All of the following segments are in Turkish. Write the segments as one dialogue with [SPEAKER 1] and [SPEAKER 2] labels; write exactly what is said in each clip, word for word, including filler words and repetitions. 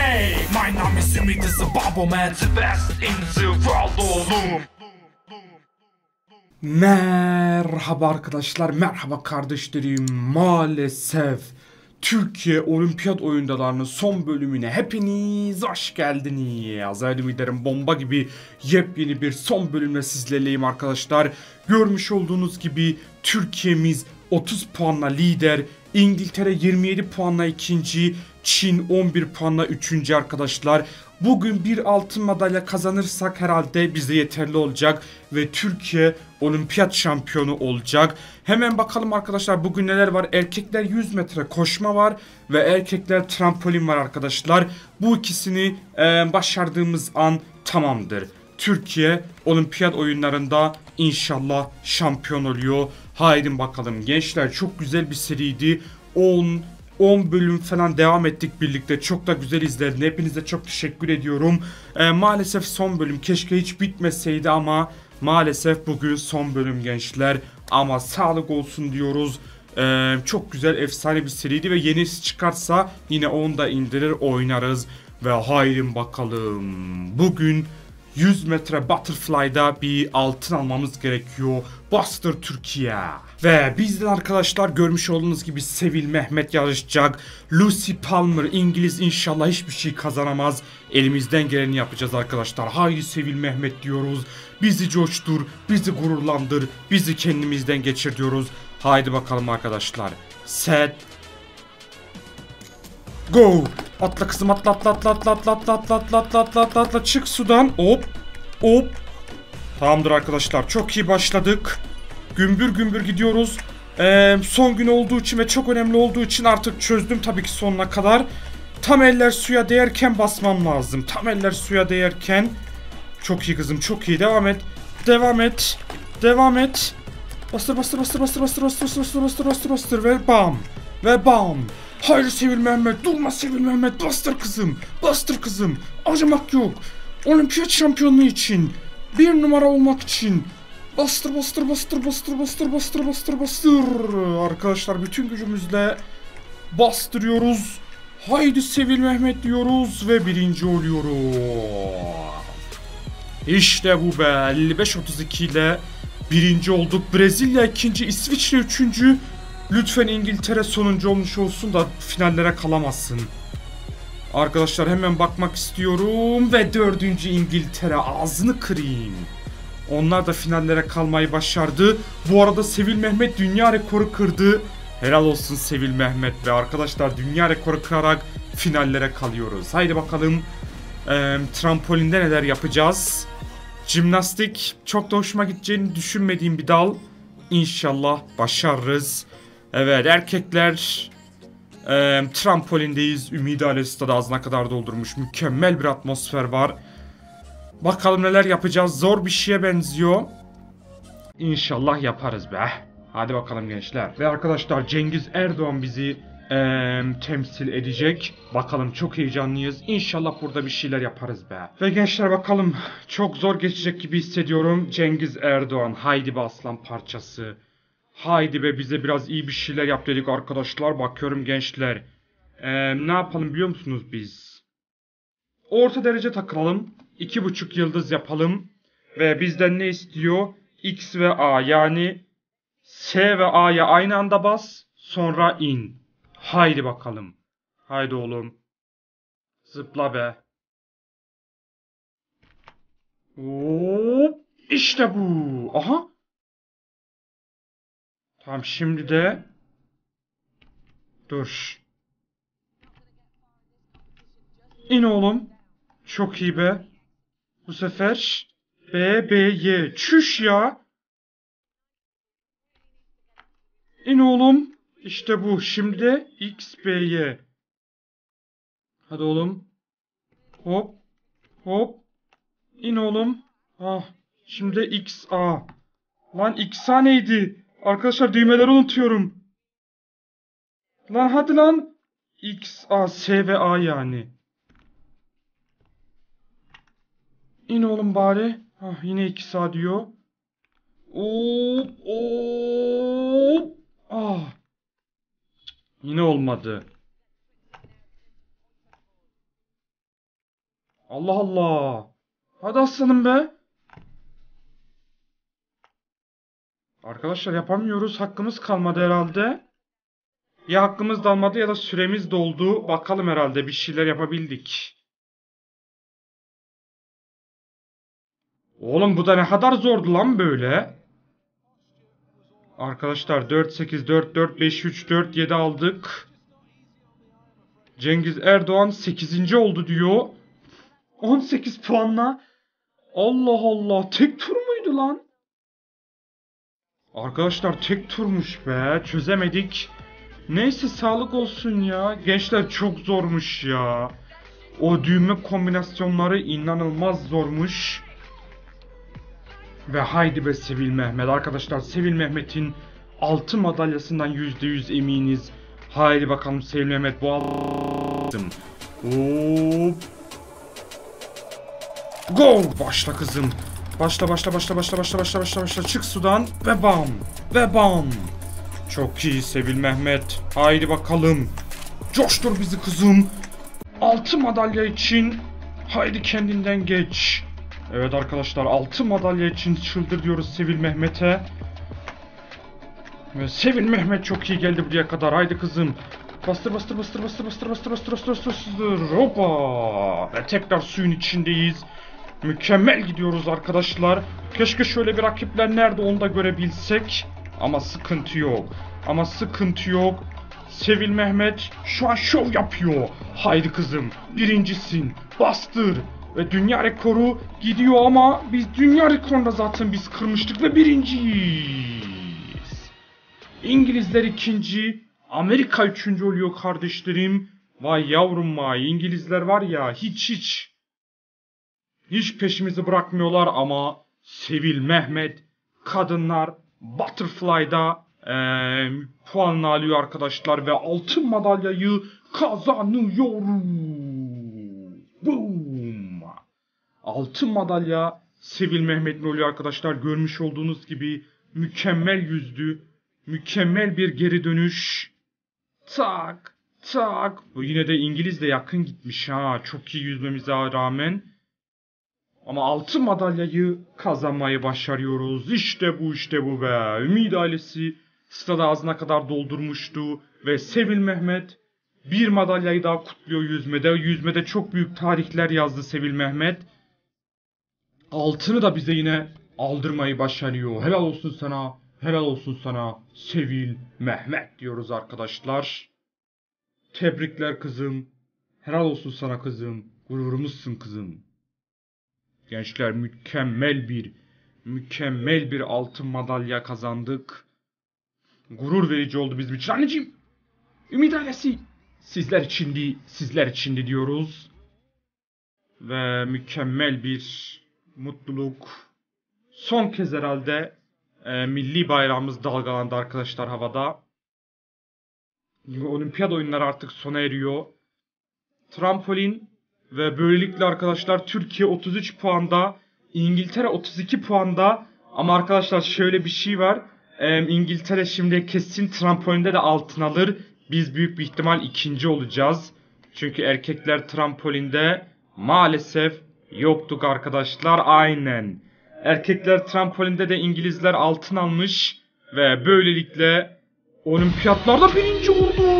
[SPEAKER 1] Hey, my name is Ümit is the Bubble Man, the best in the world oğlum.
[SPEAKER 2] Merhaba arkadaşlar, merhaba kardeşlerim. Maalesef Türkiye Olimpiyat Oyunlarının son bölümüne hepiniz hoş geldiniz. Ümit ederim bomba gibi yepyeni bir son bölümle sizlerleyim arkadaşlar. Görmüş olduğunuz gibi Türkiye'miz otuz puanla lider, İngiltere yirmi yedi puanla ikinci, Çin on bir puanla üçüncü arkadaşlar. Bugün bir altın madalya kazanırsak herhalde bize yeterli olacak ve Türkiye olimpiyat şampiyonu olacak. Hemen bakalım arkadaşlar bugün neler var. Erkekler yüz metre koşma var ve erkekler trampolin var arkadaşlar. Bu ikisini e, başardığımız an tamamdır. Türkiye olimpiyat oyunlarında inşallah şampiyon oluyor. Haydi bakalım gençler, çok güzel bir seriydi. on on bölüm falan devam ettik birlikte. Çok da güzel izledin. Hepinize çok teşekkür ediyorum. Ee, maalesef son bölüm keşke hiç bitmeseydi ama maalesef bugün son bölüm gençler. Ama sağlık olsun diyoruz. Ee, çok güzel, efsane bir seriydi ve yenisi çıkarsa yine onu da indirir oynarız. Ve haydi bakalım. Bugün yüz metre butterfly'da bir altın almamız gerekiyor. Bastır Türkiye. Ve bizden arkadaşlar görmüş olduğunuz gibi Sevil Mehmet yarışacak. Lucy Palmer İngiliz inşallah hiçbir şey kazanamaz. Elimizden geleni yapacağız arkadaşlar. Haydi Sevil Mehmet diyoruz. Bizi coştur, bizi gururlandır, bizi kendimizden geçir diyoruz. Haydi bakalım arkadaşlar. Set. Go. Atla kızım, atla atla atla atla atla atla atla atla atla atla atla atla çık sudan. Hop hop. Tamamdır arkadaşlar, çok iyi başladık. Gümbür gümbür gidiyoruz. Ee, son gün olduğu için ve çok önemli olduğu için artık çözdüm tabii ki sonuna kadar. Tam eller suya değerken basmam lazım. Tam eller suya değerken. Çok iyi kızım, çok iyi, devam et. Devam et. Devam et. Bastır bastır bastır bastır bastır bastır bastır bastır bastır bastır ve bam. Ve bam. Hayır Sevil Mehmet, durma Sevil Mehmet, bastır kızım, bastır kızım, acımak yok. Olimpiyat şampiyonluğu için, bir numara olmak için bastır bastır bastır bastır bastır bastır bastır bastır. Arkadaşlar bütün gücümüzle bastırıyoruz. Haydi Sevil Mehmet diyoruz ve birinci oluyoruz. İşte bu be, elli beş otuz iki ile birinci olduk. Brezilya ikinci, İsviçre üçüncü. Lütfen İngiltere sonuncu olmuş olsun da finallere kalamazsın. Arkadaşlar hemen bakmak istiyorum ve dördüncü İngiltere, ağzını kırayım. Onlar da finallere kalmayı başardı. Bu arada Sevil Mehmet dünya rekoru kırdı. Helal olsun Sevil Mehmet ve arkadaşlar dünya rekoru kırarak finallere kalıyoruz. Haydi bakalım ee, trampolində neler yapacağız. Jimnastik çok da hoşuma gideceğini düşünmediğim bir dal. İnşallah başarırız. Evet erkekler e, trampolindeyiz. Ümidi Alesi de ağzına kadar doldurmuş. Mükemmel bir atmosfer var. Bakalım neler yapacağız. Zor bir şeye benziyor. İnşallah yaparız be. Hadi bakalım gençler. Ve arkadaşlar Cengiz Erdoğan bizi e, temsil edecek. Bakalım, çok heyecanlıyız. İnşallah burada bir şeyler yaparız be. Ve gençler bakalım, çok zor geçecek gibi hissediyorum. Cengiz Erdoğan, haydi be aslan parçası. Haydi be, bize biraz iyi bir şeyler yap dedik arkadaşlar. Bakıyorum gençler. Ee, ne yapalım biliyor musunuz biz? Orta derece takılalım. iki buçuk yıldız yapalım. Ve bizden ne istiyor? X ve A, yani S ve A'ya aynı anda bas. Sonra in. Haydi bakalım. Haydi oğlum. Zıpla be. Hop. İşte bu. Aha. Tamam, şimdi de dur. İn oğlum. Çok iyi be. Bu sefer B, B, Y. Çüş ya. İn oğlum. İşte bu. Şimdi de X, B, Y. Hadi oğlum. Hop. Hop. İn oğlum. Ah. Şimdi de X, A. Lan X, A neydi? Arkadaşlar düğmeleri unutuyorum. Lan hadi lan. X, A, S ve A yani. İn oğlum bari. Ah, yine X, A diyor. Hop. Hop. Ah. Yine olmadı. Allah Allah. Hadi aslanım be. Arkadaşlar yapamıyoruz. Hakkımız kalmadı herhalde. Ya hakkımız dalmadı ya da süremiz doldu. Bakalım herhalde bir şeyler yapabildik. Oğlum bu da ne kadar zordu lan böyle. Arkadaşlar dört sekiz dört dört beş üç dört yedi aldık. Cengiz Erdoğan sekizinci oldu diyor. on sekiz puanla. Allah Allah, tek tur muydu lan? Arkadaşlar tek turmuş be. Çözemedik. Neyse sağlık olsun ya. Gençler çok zormuş ya. O düğme kombinasyonları inanılmaz zormuş. Ve haydi be Sevil Mehmet. Arkadaşlar Sevil Mehmet'in altın madalyasından yüzde yüz eminiz. Haydi bakalım Sevil Mehmet bu altın. Hop. Go! Başla kızım. Başla başla başla başla başla başla başla başla. Çık sudan ve bam. Ve bam. Çok iyi Sevil Mehmet. Haydi bakalım. Coştur bizi kızım. Altın madalya için. Haydi kendinden geç. Evet arkadaşlar altın madalya için çıldır diyoruz Sevil Mehmet'e. Ve Sevil Mehmet çok iyi geldi buraya kadar. Haydi kızım. Bastır bastır bastır bastır bastır bastır bastır bastır bastır bastır. Hoppa. Ve tekrar suyun içindeyiz. Mükemmel gidiyoruz arkadaşlar. Keşke şöyle bir rakipler nerede onu da görebilsek. Ama sıkıntı yok. Ama sıkıntı yok. Sevil Mehmet şu an şov yapıyor. Haydi kızım. Birincisin. Bastır. Ve dünya rekoru gidiyor ama biz dünya rekorunda zaten biz kırmıştık ve birinciyiz. İngilizler ikinci. Amerika üçüncü oluyor kardeşlerim. Vay yavrum vay. İngilizler var ya hiç hiç. Hiç peşimizi bırakmıyorlar ama Sevil Mehmet kadınlar Butterfly'da ee, puanını alıyor arkadaşlar ve altın madalyayı kazanıyor. Boom! Altın madalya Sevil Mehmet'in oluyor arkadaşlar. Görmüş olduğunuz gibi mükemmel yüzdü. Mükemmel bir geri dönüş. Tak tak. Bu yine de İngiliz de yakın gitmiş ha. Çok iyi yüzmemize rağmen. Ama altın madalyayı kazanmayı başarıyoruz. İşte bu işte bu be. Ümit ailesi stadı ağzına kadar doldurmuştu. Ve Sevil Mehmet bir madalyayı daha kutluyor yüzmede. Yüzmede çok büyük tarihler yazdı Sevil Mehmet. Altını da bize yine aldırmayı başarıyor. Helal olsun sana. Helal olsun sana Sevil Mehmet diyoruz arkadaşlar. Tebrikler kızım. Helal olsun sana kızım. Gururumuzsun kızım. Gençler mükemmel bir, mükemmel bir altın madalya kazandık. Gurur verici oldu bizim için. Anneciğim, Ümit ailesi sizler içindi, sizler içindi diyoruz. Ve mükemmel bir mutluluk. Son kez herhalde e, milli bayrağımız dalgalandı arkadaşlar havada. Olimpiyat oyunları artık sona eriyor. Trampolin ve böylelikle arkadaşlar Türkiye otuz üç puanda, İngiltere otuz iki puanda. Ama arkadaşlar şöyle bir şey var. Ee, İngiltere şimdi kesin trampolində de altın alır. Biz büyük bir ihtimal ikinci olacağız. Çünkü erkekler trampolində maalesef yoktuk arkadaşlar. Aynen. Erkekler trampolində de İngilizler altın almış. Ve böylelikle olimpiyatlarda birinci oldu.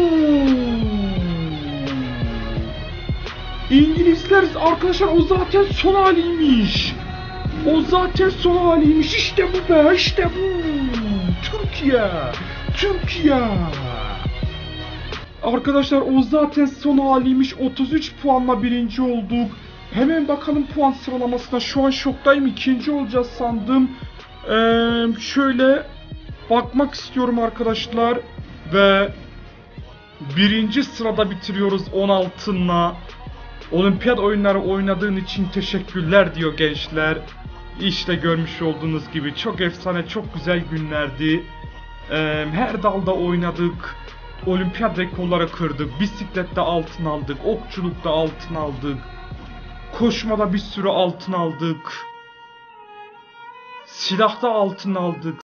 [SPEAKER 2] İngilizler arkadaşlar o zaten son haliymiş. O zaten son haliymiş. İşte bu be, işte bu. Türkiye. Türkiye. Arkadaşlar o zaten son haliymiş. otuz üç puanla birinci olduk. Hemen bakalım puan sıralamasına. Şu an şoktayım. İkinci olacağız sandım. Ee, şöyle bakmak istiyorum arkadaşlar. Ve birinci sırada bitiriyoruz on altınla. Olimpiyat oyunları oynadığın için teşekkürler diyor gençler. İşte görmüş olduğunuz gibi çok efsane, çok güzel günlerdi. Ee, her dalda oynadık. Olimpiyat rekorları kırdık. Bisiklette altın aldık. Okçulukta altın aldık. Koşmada bir sürü altın aldık. Silahta altın aldık.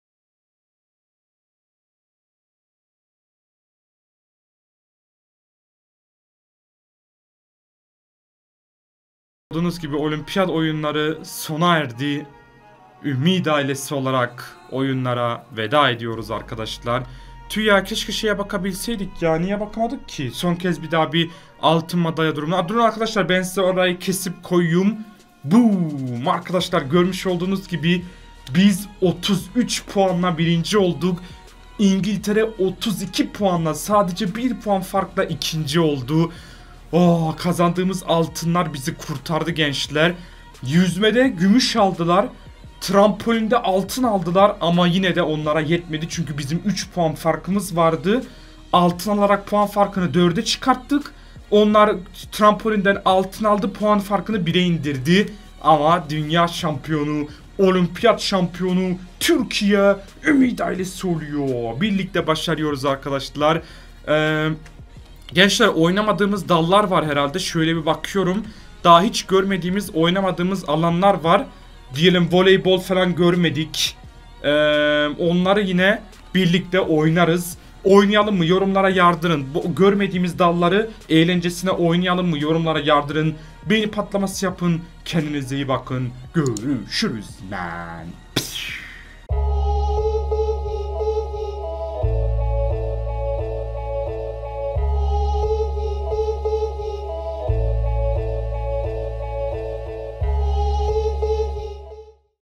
[SPEAKER 2] olduğunuz gibi olimpiyat oyunları sona erdi. Ümid ailesi olarak oyunlara veda ediyoruz arkadaşlar. Tüy ya, keşke şeye bakabilseydik ya, niye bakamadık ki? Son kez bir daha bir altın madalya durumuna. Durun arkadaşlar, ben size orayı kesip koyayım. Boom! Arkadaşlar görmüş olduğunuz gibi biz otuz üç puanla birinci olduk. İngiltere otuz iki puanla, sadece bir puan farkla ikinci oldu. Oh, kazandığımız altınlar bizi kurtardı gençler. Yüzmede gümüş aldılar. Trampolində altın aldılar ama yine de onlara yetmedi çünkü bizim üç puan farkımız vardı. Altın alarak puan farkını dörde çıkarttık. Onlar trampolinden altın aldı, puan farkını bire indirdi. Ama dünya şampiyonu, olimpiyat şampiyonu Türkiye Ümit ailesi oluyor. Birlikte başarıyoruz arkadaşlar. Ee, gençler, oynamadığımız dallar var herhalde. Şöyle bir bakıyorum. Daha hiç görmediğimiz, oynamadığımız alanlar var. Diyelim voleybol falan görmedik. Ee, onları yine birlikte oynarız. Oynayalım mı? Yorumlara yardırın. Bu görmediğimiz dalları eğlencesine oynayalım mı? Yorumlara yardırın. Beğeni patlaması yapın. Kendinize iyi bakın. Görüşürüz man.